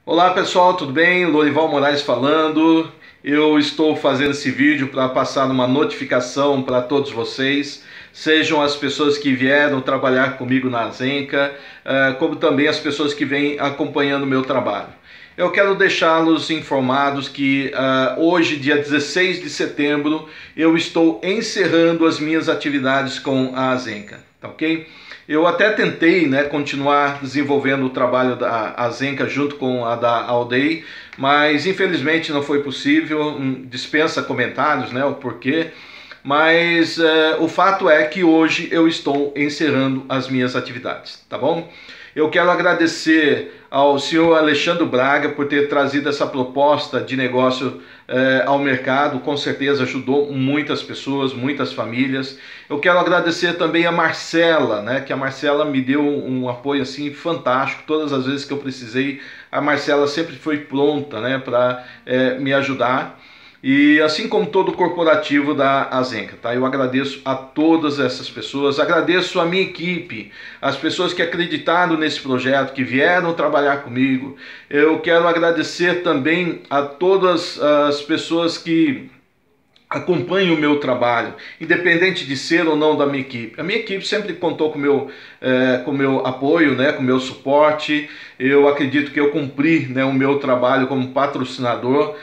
Olá pessoal, tudo bem? Lorival Moraes falando. Eu estou fazendo esse vídeo para passar uma notificação para todos vocês, sejam as pessoas que vieram trabalhar comigo na Azenca, como também as pessoas que vêm acompanhando o meu trabalho. Eu quero deixá-los informados que hoje, dia 16 de setembro, eu estou encerrando as minhas atividades com a Azenca, tá ok? Eu até tentei, continuar desenvolvendo o trabalho da Azenca junto com a da Aldeia, mas infelizmente não foi possível. Dispensa comentários, o porquê. Mas o fato é que hoje eu estou encerrando as minhas atividades, tá bom? Eu quero agradecer ao senhor Alexandre Braga por ter trazido essa proposta de negócio ao mercado. Com certeza ajudou muitas pessoas, muitas famílias. Eu quero agradecer também a Marcela, que a Marcela me deu um apoio assim fantástico. Todas as vezes que eu precisei, a Marcela sempre foi pronta, para me ajudar. E assim como todo o corporativo da Azenca, tá? Eu agradeço a todas essas pessoas, agradeço a minha equipe, as pessoas que acreditaram nesse projeto, que vieram trabalhar comigo. Eu quero agradecer também a todas as pessoas que acompanham o meu trabalho, independente de ser ou não da minha equipe. A minha equipe sempre contou com o meu apoio, com o meu suporte. Eu acredito que eu cumpri, o meu trabalho como patrocinador,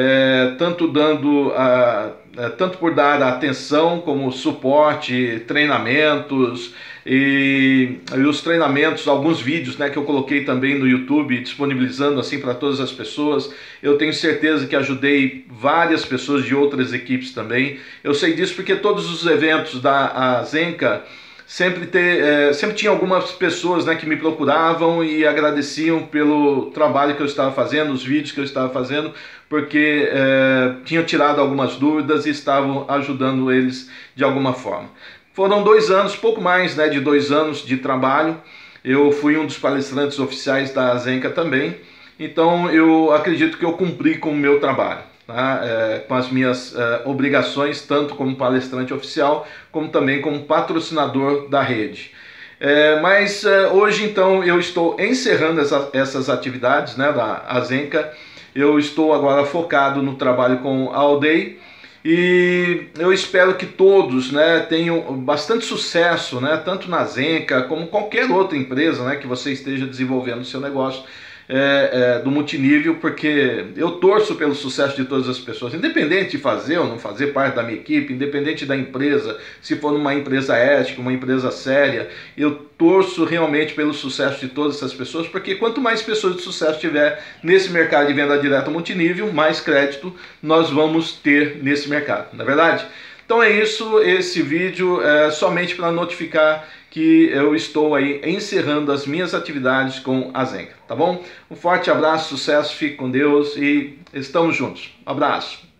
tanto por dar atenção como suporte, treinamentos e os treinamentos, alguns vídeos que eu coloquei também no YouTube, disponibilizando assim para todas as pessoas. Eu tenho certeza que ajudei várias pessoas de outras equipes também. Eu sei disso porque todos os eventos da Azenca sempre tinha algumas pessoas que me procuravam e agradeciam pelo trabalho que eu estava fazendo, os vídeos que eu estava fazendo, porque tinham tirado algumas dúvidas e estavam ajudando eles de alguma forma. Foram 2 anos, pouco mais de 2 anos de trabalho. Eu fui um dos palestrantes oficiais da Azenca também, então eu acredito que eu cumpri com o meu trabalho, com as minhas obrigações, tanto como palestrante oficial, como também como patrocinador da rede. Mas hoje então eu estou encerrando essas atividades da Azenca. Eu estou agora focado no trabalho com a Aldeia e eu espero que todos tenham bastante sucesso, tanto na Azenca como qualquer outra empresa que você esteja desenvolvendo o seu negócio do multinível, porque eu torço pelo sucesso de todas as pessoas, independente de fazer ou não fazer parte da minha equipe, independente da empresa, se for uma empresa ética, uma empresa séria. Eu torço realmente pelo sucesso de todas essas pessoas, porque quanto mais pessoas de sucesso tiver nesse mercado de venda direta multinível, mais crédito nós vamos ter nesse mercado, não é verdade? Então é isso, esse vídeo é somente para notificar que eu estou aí encerrando as minhas atividades com a Azenca, tá bom? Um forte abraço, sucesso, fique com Deus e estamos juntos. Um abraço.